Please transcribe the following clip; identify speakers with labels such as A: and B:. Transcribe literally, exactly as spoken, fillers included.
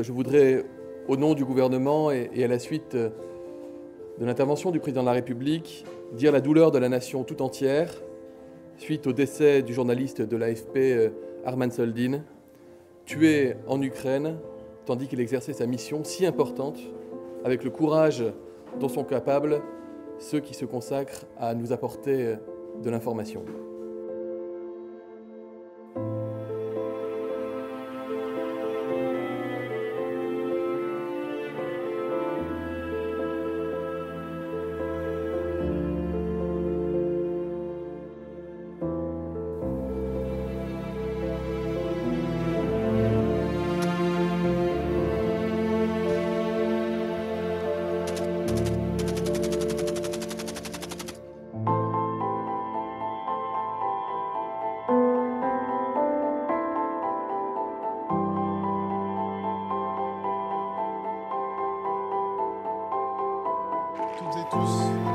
A: Je voudrais, au nom du gouvernement et, et à la suite de l'intervention du président de la République, dire la douleur de la nation tout entière suite au décès du journaliste de l'A F P Arman Soldin, tué en Ukraine tandis qu'il exerçait sa mission si importante avec le courage dont sont capables ceux qui se consacrent à nous apporter de l'information.
B: Toutes et tous.